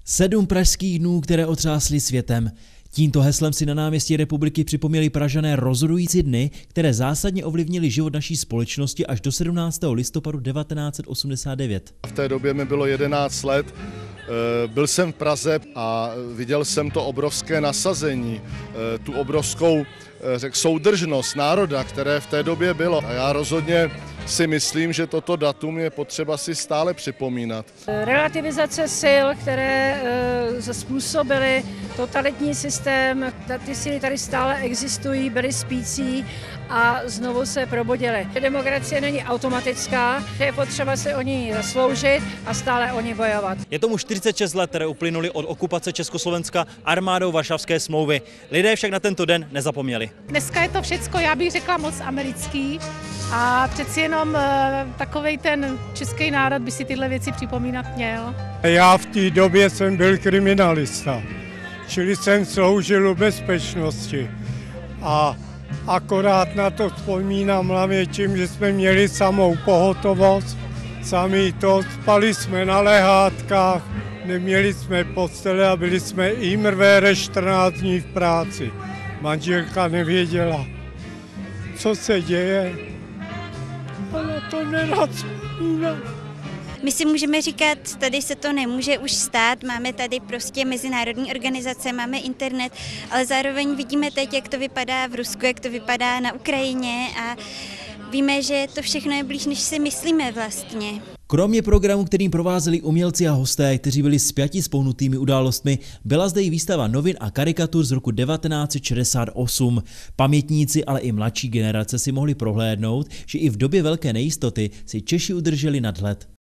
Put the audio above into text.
7 pražských dnů, které otřásly světem. Tímto heslem si na náměstí Republiky připomněli Pražané rozhodující dny, které zásadně ovlivnily život naší společnosti až do 17. listopadu 1989. V té době mi bylo 11 let, byl jsem v Praze a viděl jsem to obrovské nasazení, tu obrovskou soudržnost národa, které v té době bylo. A já rozhodně si myslím, že toto datum je potřeba si stále připomínat. Relativizace sil, které způsobily totalitní systém, ty síly tady stále existují, byly spící a znovu se probudily. Demokracie není automatická, je potřeba se o ní zasloužit a stále o ní bojovat. Je tomu 46 let, které uplynuly od okupace Československa armádou Varšavské smlouvy. Lidé však na tento den nezapomněli. Dneska je to všecko, já bych řekla, moc americký a přeci jenom takovej ten český národ by si tyhle věci připomínat měl. Já v té době jsem byl kriminalista, čili jsem sloužil u bezpečnosti a akorát na to vzpomínám hlavně tím, že jsme měli samou pohotovost, sami to, spali jsme na lehátkách, neměli jsme postele a byli jsme i mrvé 14 dní v práci. Manželka nevěděla, co se děje, ale to nerad vzpomínám. My si můžeme říkat, tady se to nemůže už stát, máme tady prostě mezinárodní organizace, máme internet, ale zároveň vidíme teď, jak to vypadá v Rusku, jak to vypadá na Ukrajině a víme, že to všechno je blíž, než si myslíme vlastně. Kromě programu, kterým provázeli umělci a hosté, kteří byli spjati s pohnutými událostmi, byla zde i výstava novin a karikatur z roku 1968. Pamětníci, ale i mladší generace si mohli prohlédnout, že i v době velké nejistoty si Češi udrželi nadhled.